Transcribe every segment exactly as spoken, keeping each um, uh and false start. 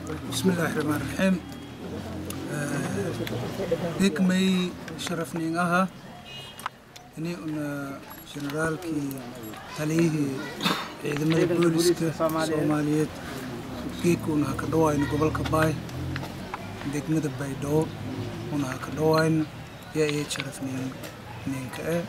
بسم الله الرحمن الرحيم. هيك مي شرفني أها إني أنا جنرال كي تليه إذا ما البوليس كصوماليات كيكون هكذا قبل كباي ديك مدة بيدو هنا هكذا يا إيه شرفني نينك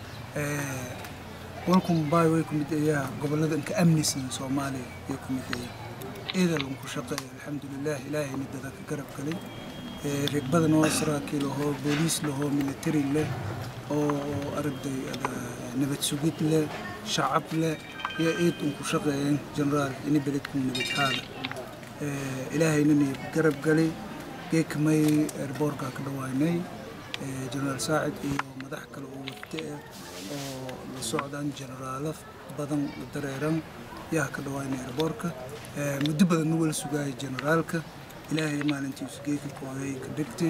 ولكم باي ويكم يا قبل هذا إنك أمنيس صومالي يكم يدي إذا لهم كشقة الحمد لله إلهي ندى ذاك قرب كلي ركبنا نوصرا كيلو هو بوليس له هو ميليتري له أو أرد نبت سوقيت له شعب له يا إيد لهم كشقة جنرال إني بلدكم نبت هذا إلهي إنني قرب كلي كيك ماي ربوركا كدواني جنرال ساعد إيه مدح كله وقتة أو السعودان جنرال بدن دريران يا كدواني ربوركا مدبر النول سجاي جنرالك إلهي ما ننتي سجيك الكوهي كدكتي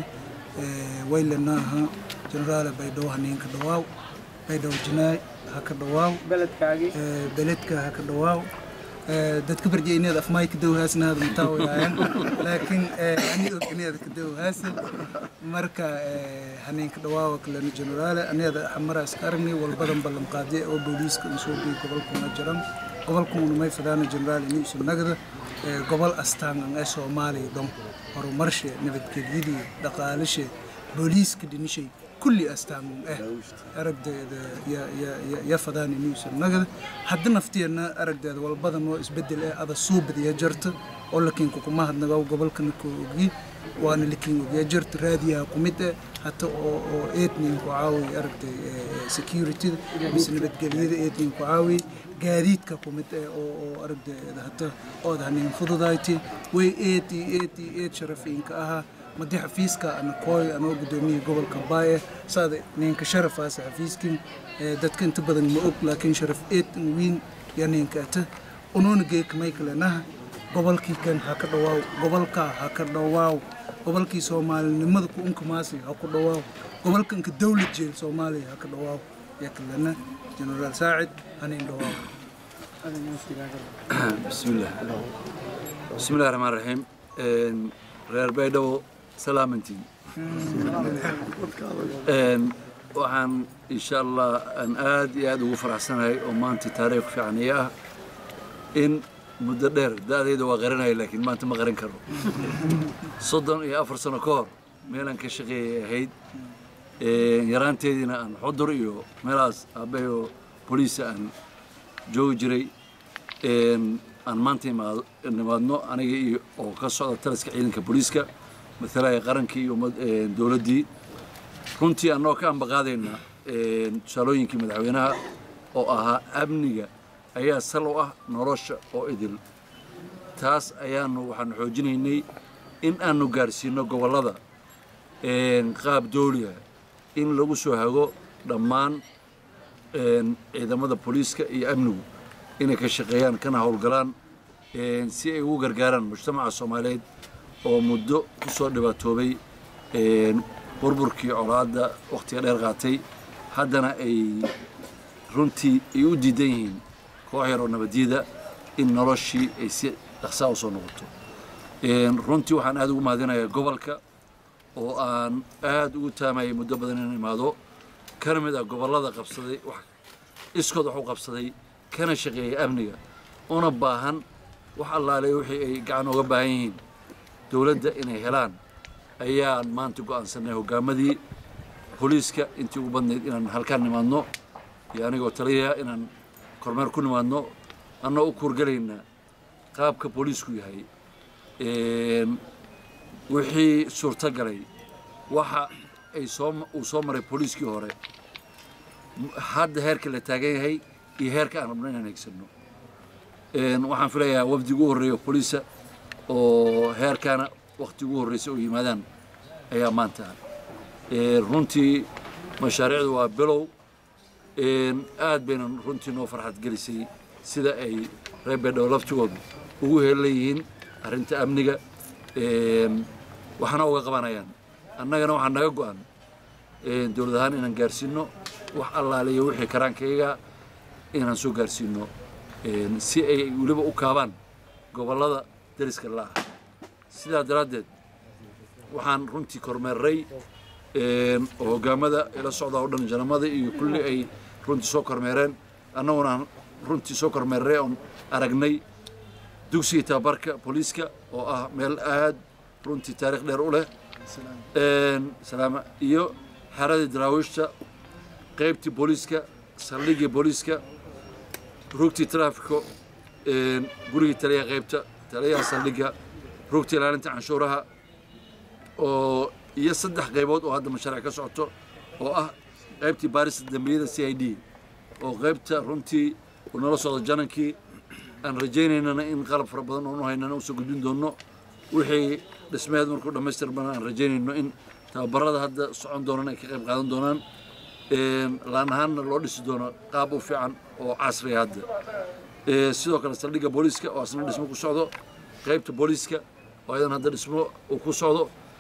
ويلناها جنرال بيدو هنين كدواو بيدو جناي هكدواو بلد كاجي بلدك هكدواو دت كبر جيني هذا فماي كدو هاسن هذا متاوي يعني لكن أني أبني هذا كدو هاسن مركا هنين كدواو كلنا جنرال أني هذا حمر أسكرني والبدن بالمقادية أو بوليس كنسوبي قبلكم الجرم قبلكم ما يفدان جنرال نيس النجدة قبل أستان عن سومالي دم ورو مرشة نبت كجدي دقالشة بوليس كدني شيء كل أستان إيه أرد يا يا يا فدان نيس النجدة حد نفتينا أرد هذا والبدن هو إسبدل هذا الصوب دي جرت أقول لك إنكم ما هاد نجاو قبل كنكو جي وأنا اللي كنكو جرت راديا قمت حتى أو إيتني كعاوي أرد security بس نبت جليد إيتني كعاوي جاريد كقومت أو أرد هذا أو ده هني فضدايتي وإيتي إيتي إيت شرفين كأها مدي حفيزك أنا كوي أنا قدومي قبل كباية صاد نينك شرف هذا حفيزك دت كنت بدن مؤق لكن شرف إيت وين يعني نكته ونون جيك مايكلنا قبل كي كان هكذا واو قبل كا هكذا واو قبل كي سومال نمد كونك ماسي هكذا واو قبل كنك دولة جيل سومالي هكذا واو يكلنا جنرال ساعد هنين دواو بسم الله بسم الله الرحمن الرحيم غير بيدو سلامتي وعن إن شاء الله أن آد ياد وفرح سنة ومانتي تاريخ في عنياه إن مددر ده ده وغيرنا لكن ما أنت ما غيرن كرو صدق يا أفر سنة كور ميلان كشقي هيد يران تيدنا أن حضر إيو ملاس أبيو بوليس أن جو جري أن أن مانتي ما نمادنو أنا إيو أو كسر تلسك عيدن كبوليسكا مثلا قرن كي يوم دولة دي كنتي أنو كان بقادينا شالوين كي مدعوينها أو أها أبنية أيها سلوة نروش أو إدل تاس أيانو وحن حوجيني إن أنو جارسينو قبلدا إن قاب دولية إن لو سوهاجو دمان إن إذا ماذا بوليسك يأمنوا إن كشقيان كان هالجران إن سي هو جرجاران مجتمع الصومالي أو مدة كسر دبتوبي إن بربركي عراده وقت الإرغاتي حدنا أي رنتي يودي دين كوهر ونبديدا إن نرشي أي سي أخساو صنوته إن رنتي وحن هذا ما دنا قبلك oo aan aad ugu taamay muddo badan inaan imaado kana mid ah gobolada qabsaday wax iskood wax u qabsaday kana shaqeeyay amniga una baahan wax allaale wixii ay gacan uga baahan yihiin dawladda inay helaan ayaan maanta go'aansanay hogaamadii booliiska intii ugu badnayd inaan halkaan nimaadno iyo anigoo taliya inaan kormeer ku nimaadno annoo u kurgalayna qaabka booliisku yahay wixii suurta galay waxa ay soo uu soo maray booliiskii hore hadda heerka la taagan yahay iyo heerka aan rabno inaan eegsano een waxaan filayaa wafdigu ugu horeeyo booliisa oo heerkana waqtigu ugu horeeyay oo yimaadaan ayaa maanta ee runtii mashaariicdu waa bilow een aad bayna runtii noo farxad gelisay sida ay reebedho laftoodu ugu helayeen arrinta amniga een waxana uga qabanayaan annagana waxa naga go'an ee dawladahan inaan gaarsiino wax allaaleeyo wixii karaankayga inaan soo gaarsiino ee si ay waliba u kaabaan gobolada dariska la sidaa daraaddeed waxaan runtii kormeerray oo hoggaamada ila socda oo dhan janamada iyo kulli ay runtii soo kormeereen annaguna aan runtii soo kormeerray oon aragnay dugsiga tababarka booliiska oo ah meel aad runtii taariikh dheer u leh salaama iyo xeradii daraawiishta qaybtii booliiska saldhiggii booliiska rugtii traafiko gurigii taliyaha qaybta taliyaha saldhigga rugtii ilaalinta canshuuraha oo iyo saddex qaybood oo hadda mashaariic ka socoto oo ah qaybtii baarista dambiyada c i d oo qaybta runtii uu nala socdo janankii aan rajaynaynana in qalab fara badan oonu haynana usoo gudbin doonno wixii dhismeed markuu dhammaystirmana aan rajaynayno in tababarada hadda socon doonaan ay ka qayb qaadan doonaan laan ahaanna loo dhisi doono qaab u fiican oo casriya hadda sidoo kale saldhigga booliiska oo asna dhismo ku socdo qaybta booliiska oo ayadan hadda dhismo uu ku socdo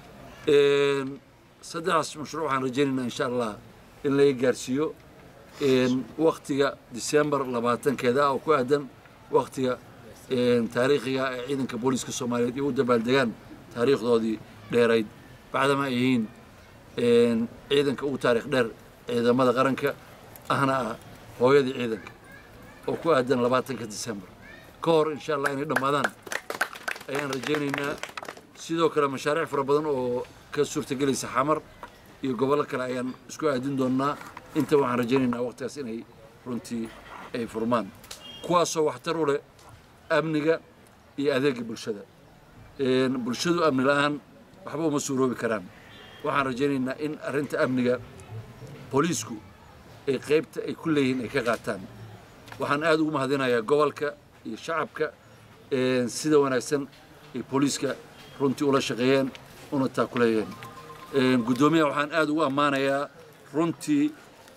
saddexdaas mashruuc waxaan rajaynaynaa insha allah in laga gaarsiiyo waktiga disembar labaatankeeda oo ku aadan waktiga taariikhiga ee ciidanka booliiska soomaaliyeed iyo u dabaaldegaan taariikhdoodii dheerayd bacdama ay yihiin ciidanka ugu taariikh dheer ciidamada qaranka ahna ah hooyadii ciidanka oo ku aadan labaatanka disembar ka hor insha allah inay dhammaadaan ayaan rajaynaynaa sidoo kale mashaariic fara badan oo ka suurtagelaysa xamar iyo gobollo kale ayaan isku aadin doonnaa inta waxaan rajaynaynaa waqtigaas inay runtii ay furmaan kuwaasoo waxtar u leh amniga iyo adeega bulshada bulshadu amni la'aan waxba uma suuroobi karaan waxaan rajaynaynaa in arrinta amniga booliisku ay qaybta ay ku leeyihiin ay ka qaataan waxaan aad ugu mahadinayaa gobolka iyo shacabka sida wanaagsan ay booliiska runtii ula shaqeeyeen una taakuleeyeen guddoomiyaha waxaan aad ugu ammaanayaa runtii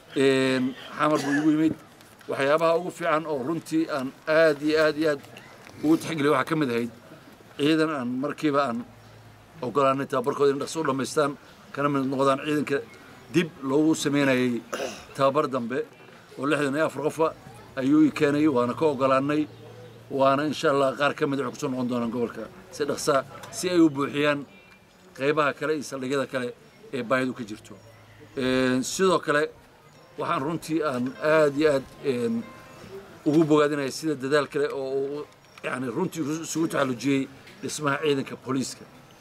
xamar buu igu yimid waxyaabaha ugu fiican oo runtii aan aad iyo aad iyo aad ugu taxgeliya waxaa ka mid ahayd ciidan aan markiiba aan ogolaanay tababarkooda in dhaqso u dhammaystaan kana mid noqdaan ciidanka dib loogu sameynayay tababar dambe oo lixdan iyo afar qofa ayuu i keenay waana ka ogolaanay waana insha allah qaar ka mid waxay kusoo noqon doonaan gobolka si dhaqsaa si ay u buuxiyaan qaybaha kale iyo saldhigyada kale ee baahidu ka jirto sidoo kale waxaan runtii aan aad iyo aad ugu bogaadinaya sida dadaal kale oo yani runtii isugu taxallujiyey dhismaha ciidanka booliiska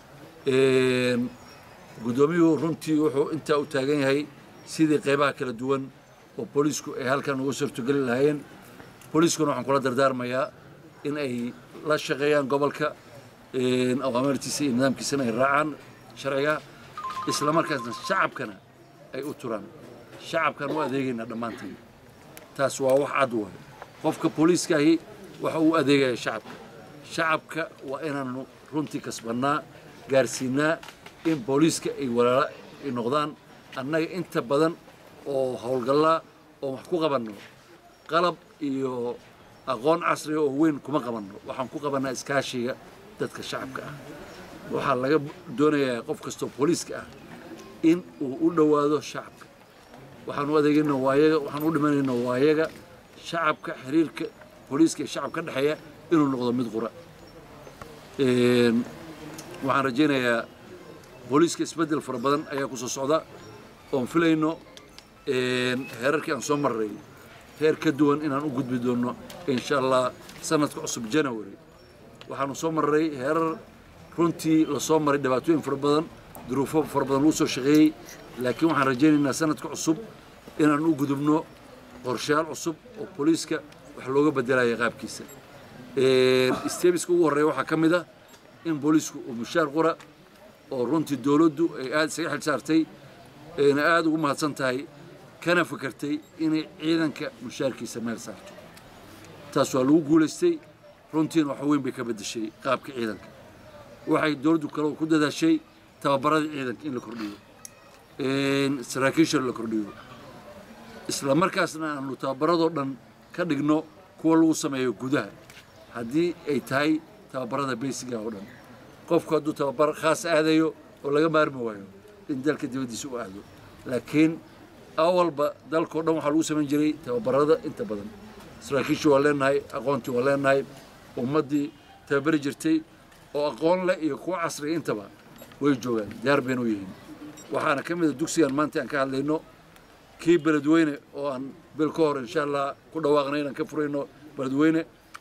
guddoomiyuhu runtii wuxuu intaa u taagan yahay sidii qaybaha kala duwan oo booliisku ay halkan uga suurtogeli lahaayeen booliiskuna waxaan kula dardaarmayaa in ay la shaqeeyaan gobolka awaamirtiisa iyo nidaamkiisana ay raacaan sharciga isla markaasna shacabkana ay u turaan shacabkan u adeegaynaa dhammaanteen taas waa wax cad waayo qofka booliiskaahi waxa uu adeegaya shacabka shacabka waa inaanu runtii kasbannaa gaarsiinaa in booliiska ay walaala ay noqdaan annaga inta badan oo howlgallaa oo wax ku qabanno qalab iyo aqoon casriga oo weyn kuma qabanno waxaan ku qabannaa iskaashiga dadka shacabka ah waxaa laga doonayaa qof kastoo booliiska ah in uu u dhowaado shacabka waxaan u adeegaynaa waayaga waxaan u dhimanaynaa waayaga shacabka xiriirka booliiska iyo shacabka ka dhexeeya inuu noqdo mid qura waxaan rajaynayaa booliiska isbeddel fara badan ayaa ku soo socda oon filayno heerarkii aan soo marray heer ka duwan inaan u gudbi doonno insha allah sanadka cusub january waxaanu soo marray heerar runtii la soo maray dhibaatooyin fara badan duruufo fara badan lagu soo shaqeeyey laakiin waxaan rajaynaynaa sanadka cusub inaan u gudubno qorshayaal cusub oo booliiska wax looga bedelaya qaabkiisa stebiska ugu horreeya waxaa ka mid ah in booliisku uu mushaar qura oo runtii dowladdu ay aad isaga xil saartay ayna aad ugu mahadsan tahay kana fakartay inay ciidanka mushaarkiisa meel saarto taas waa lagu guulaystay runtiina wax weyn bay ka beddeshay qaabka ciidanka waxay dowladdu kale ku dadaashay tababaradii ciidanka in la kordhiyo saraakiisha la kordhiyo isla markaasna aanu tababaradoo dhan ka dhigno kuwa lagu sameeyo gudaha haddii ay tahay tababarada beysiga oo dhan qofku hadduu tababar khaas aadayo oo laga maarmi waayo in dalka dibaddiisa u aado laakiin awalba dalkao dhan waxaa lagu samayn jiray tababarada inta badan saraakiishii waa leenahay aqoontii waa leenahay ummaddii tababari jirtay oo aqoon leh iyo kuwa casri intaba way joogaan diyaar baynu yihiin waxaana ka mid ah dugsigan maanta aan ka hadlayno kii beledweyne oo aan bil ka hor insha allah ku dhawaaqnay inaan ka furayno beledweyne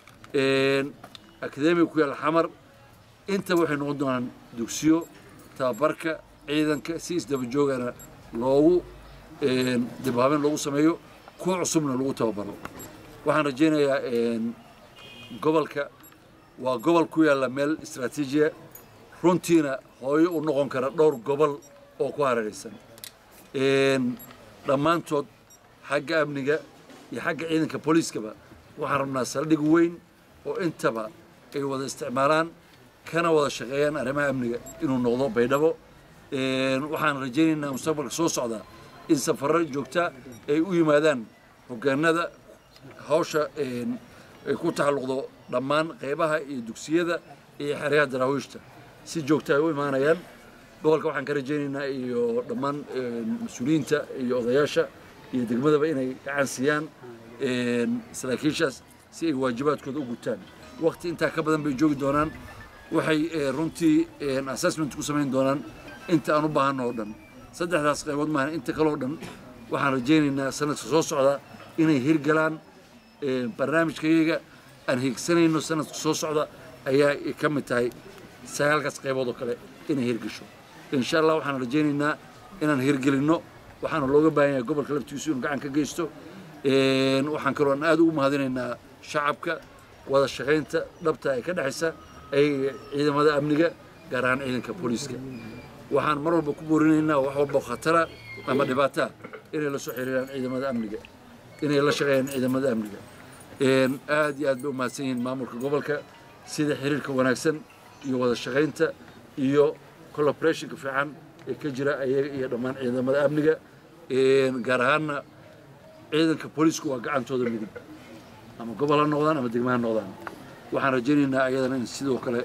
akademiga ku yaal xamar intaba waxay noqon doonaan dugsiyo tababarka ciidanka si isdaba joogana loogu dib habeen loogu sameeyo kuwa cusubna lagu tababaro waxaan rajaynayaa gobolka waa gobol ku yaalla meel istaraatiijiya runtiina hooyo u noqon kara dhowr gobol oo ku hareeraysan dhammaantood xagga amniga iyo xagga ciidanka booliiskaba waxaan rabnaa saldhig weyn oo intaba ay wada isticmaalaan kana wada shaqeeyaan arrimaha amniga inuu noqdo baydhabo waxaan rajaynaynaa mustaqbalka soo socda in safarro joogta ay u yimaadaan hoggaanada hawsha ay ku taxalluqdo dhammaan qaybaha iyo dugsiyada iyo xeryaha daraawiishta si joogta ay u imaanayaan gobolka waxaan ka rajaynaynaa iyo dhammaan mas-uuliyiinta iyo odayaasha iyo degmadaba inay gacan siiyaan saraakiishaas si ay waajibaadkooda u gutaan waqti intaa ka badan bay joogi doonaan waxay runtii assessment ku samayn doonaan inta aan u baahanno oo dhan saddexdaas qaybood maahan inta kale oo dhan waxaan rajaynaynaa sanadka soo socda inay hirgalaan barnaamijkayaga aan hiigsanayno sanadka soo socda ayaa ka mid tahay sagaalkaas qaybood oo kale inay hirgasho insha allah waxaan rajaynaynaa inaan hirgelinno waxaana looga baahan yahay gobolka laftiisu inuu gacan ka geysto waxaan kaloo aan aad ugu mahadinaynaa shacabka wada shaqaynta dhabta ee ka dhexaysa ay ciidamada amniga gaar ahaan ciidanka booliiska waxaan mar walba ku boorinaynaa wax walba khatara ama dhibaata inay la soo xiriiraan ciidamada amniga inay la shaqeeyaan ciidamada amniga aad iyo aad bay u mahadsan yihiin maamulka gobolka sida xiriirka wanaagsan iyo wada shaqaynta iyo collaborationka fiican ee ka jira ayaga iyo dhammaan ciidamada amniga gaar ahaanna ciidanka booliisku waa gacantooda midig ama gobol ha noqdaan ama degmo ha noqdaan waxaan rajaynaynaa ayadana in sidoo kale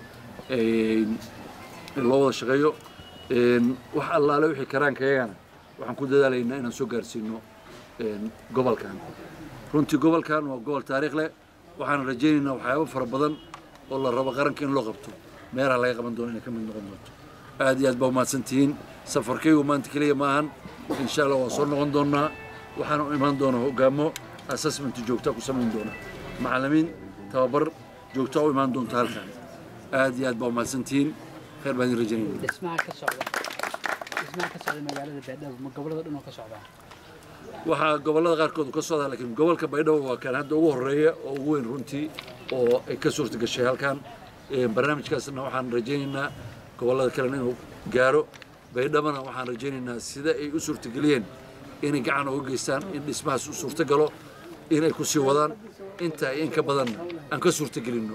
loo wada shaqeeyo wax allaale wixii karaankayagana waxaan ku dadaalaynaa inaan soo gaarsiino gobolkan runtii gobolkan waa gobol taariikh leh waxaan rajaynaynaa waxyaabo fara badan oo la rabo qaranka in loo qabto meelaha laga qaban doono inay ka mid noqon doonto aad iyo aad baa umahadsan tihiin safarkaygu maanta keliya ma ahan insha allah waa soo noqon doonaa waxaan u imaan doonaa hoggaamo assessment joogta ku samayn doona macallimiin tababar joogta u imaan doonta halkan aad iyo aad baa umahadsan tihiin khayr baan idin rajaynayna dhismaha ka socda dhismaha ka socda magaalada baydhabo ma gobollada dhan oo ka socdaa waxaa gobollada qaarkood ka socdaa laakiin gobolka baydhabo waa kan hadda ugu horreeya oo ugu weyn runtii oo ay ka suurta gashay halkan barnaamijkaasna waxaan rajaynaynaa gobollada kalena inuu gaaro baydhabona waxaan rajaynaynaa sida ay u suurtageliyeen inay gacan uga geystaan in dhismahaas u suurta galo inay ku sii wadaan intaa in ka badanna aan ka suurtagelinno